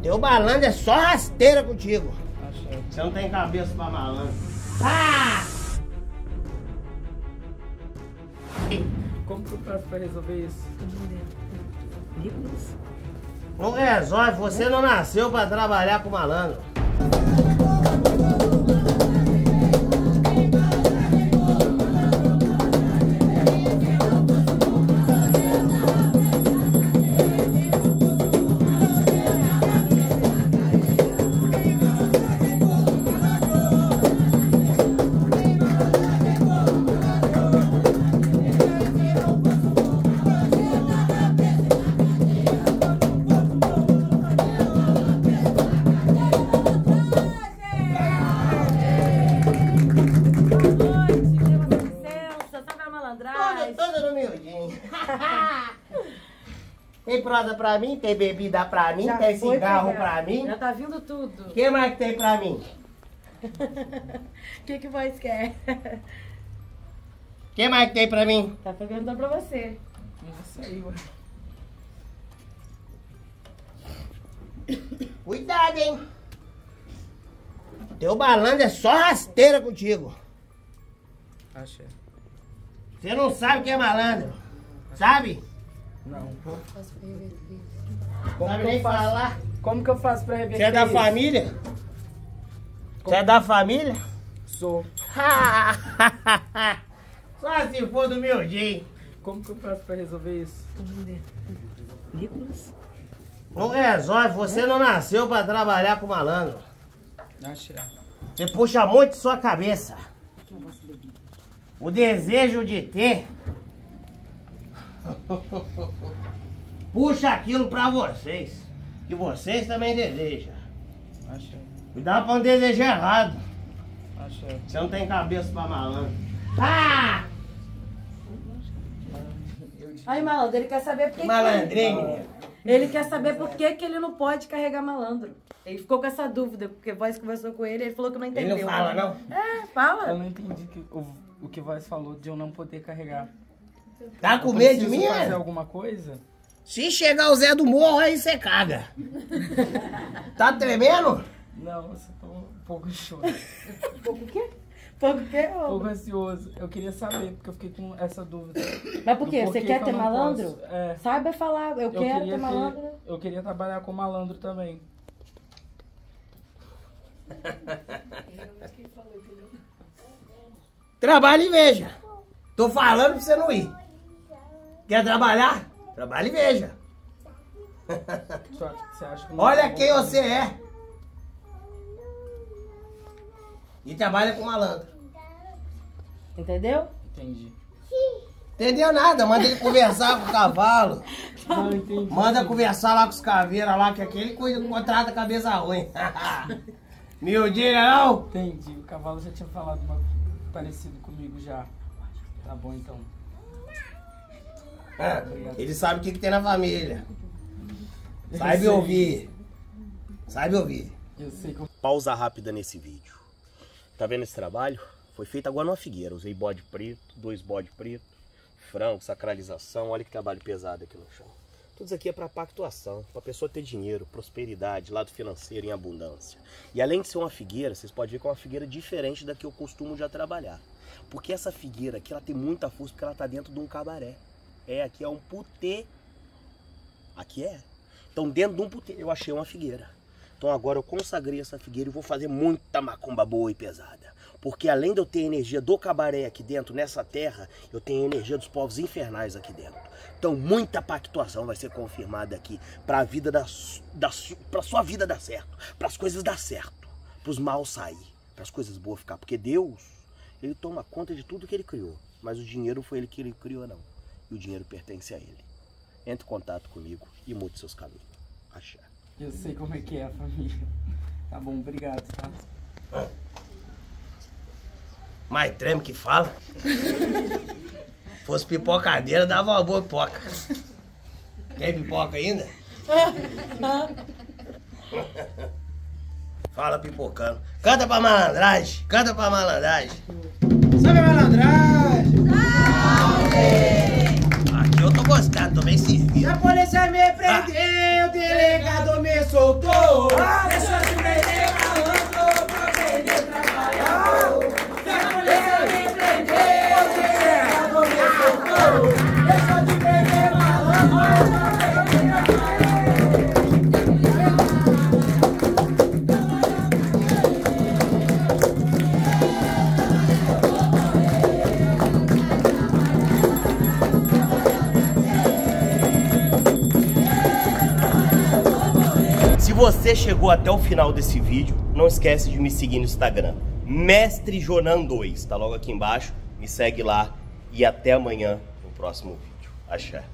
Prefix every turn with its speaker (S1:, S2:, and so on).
S1: Teu malandro é só rasteira contigo. Você não tem cabeça pra malandro. Ah!
S2: Como que eu faço pra resolver isso?
S1: Não resolve, você não nasceu pra trabalhar com malandro. Toda no miudinho. Tem prosa pra mim, tem bebida pra mim,
S3: Já
S1: tem
S3: foi
S1: cigarro
S3: pegar.
S1: pra mim.
S3: Já tá vindo tudo.
S1: O que mais que tem pra mim?
S3: O que voz quer?
S1: O que mais que tem pra mim?
S3: Tá perguntando pra você.
S2: Isso aí, ué.
S1: Cuidado, hein? Teu malandro é só rasteira contigo.
S2: Achei.
S1: Você não sabe o que é malandro. Sabe?
S2: Não.
S1: Sabe nem falar.
S2: Como que eu faço pra reverter
S1: Você é da
S2: isso?
S1: família? Você é da família?
S2: Sou.
S1: Só se for do meu jeito.
S2: Como que eu faço pra resolver isso?
S1: Não resolve, você não nasceu pra trabalhar com malandro.
S2: Achei.
S1: Você puxa muito de sua cabeça. O desejo de ter. Puxa aquilo pra vocês. Que vocês também desejam.
S2: Achei.
S1: Cuidado pra não desejar errado.
S2: Achei.
S1: Você não tem cabeça pra malandro. Ah!
S3: Aí, malandro, ele quer saber por que
S1: Malandrinho, menino.
S3: Ele quer saber por que ele não pode carregar malandro. Ele ficou com essa dúvida, porque a voz conversou com ele, ele falou que não
S1: Ele
S3: entendeu.
S1: não fala, não?
S3: É,
S2: Eu
S3: fala.
S2: não entendi o que Voz falou de eu não poder carregar.
S1: Tá com
S2: Eu
S1: medo de
S2: preciso
S1: mim,
S2: fazer
S1: é?
S2: alguma coisa?
S1: Se chegar o Zé do Morro, aí você caga. Tá tremendo?
S2: Não, eu só tô um pouco choro.
S3: Pouco o quê? Pouco o quê?
S2: Um pouco ansioso. Eu queria saber, porque eu fiquei com essa dúvida.
S3: Mas por quê?
S2: Do
S3: Você
S2: porquê
S3: quer
S2: que
S3: ter
S2: eu não
S3: malandro?
S2: posso. É.
S3: Saiba falar, eu quero
S2: queria
S3: ter malandro.
S2: Eu queria trabalhar com malandro também.
S1: Trabalhe e veja. Tô falando pra você não ir. Quer trabalhar? Trabalhe e veja.
S2: Você acha que não
S1: Olha
S2: tá bom
S1: quem
S2: pra
S1: você
S2: mim?
S1: é. E trabalha com malandro.
S3: Entendeu?
S2: Entendi.
S1: Entendeu nada? Manda ele conversar com o cavalo.
S2: Não, entendi.
S1: Manda conversar lá com os caveiras lá, que aquele contrata a cabeça ruim. Miudinho, não?
S2: Entendi. O cavalo já tinha falado parecido comigo já. Tá bom, então.
S1: Ele sabe o que tem na família. Sabe ouvir. Sabe ouvir.
S2: Eu sei que eu...
S4: Pausa rápida nesse vídeo. Tá vendo esse trabalho? Foi feito agora numa figueira. Usei bode preto, 2 bode preto, frango, sacralização. Olha que trabalho pesado aqui no chão. Tudo isso aqui é para pactuação, para a pessoa ter dinheiro, prosperidade, lado financeiro em abundância. E além de ser uma figueira, vocês podem ver que é uma figueira diferente da que eu costumo já trabalhar. Porque essa figueira aqui, ela tem muita força porque ela tá dentro de um cabaré. Aqui é um putê. Aqui é. Então dentro de um putê eu achei uma figueira. Então agora eu consagrei essa figueira e vou fazer muita macumba boa e pesada. Porque além de eu ter a energia do cabaré aqui dentro, nessa terra, eu tenho a energia dos povos infernais aqui dentro. Então muita pactuação vai ser confirmada aqui para a vida para sua vida dar certo, para as coisas dar certo, para os maus sair, para as coisas boas ficar. Porque Deus, ele toma conta de tudo que ele criou, mas o dinheiro não foi ele que ele criou, não. E o dinheiro pertence a ele. Entre em contato comigo e mude seus caminhos. Axé.
S2: Eu sei como é que é a família. Tá bom, obrigado, tá?
S1: Mais treme que fala. Fosse pipocadeira, dava uma boa pipoca. Quer pipoca ainda? Fala pipocando. Canta pra malandragem, canta pra malandragem. Sabe a malandragem? Aqui eu tô gostando, tô bem servido.
S5: A polícia me prendeu, o delegado me soltou.
S4: você chegou até o final desse vídeo, não esquece de me seguir no Instagram, Mestre Jonan 2, tá logo aqui embaixo, me segue lá e até amanhã no próximo vídeo. Axé.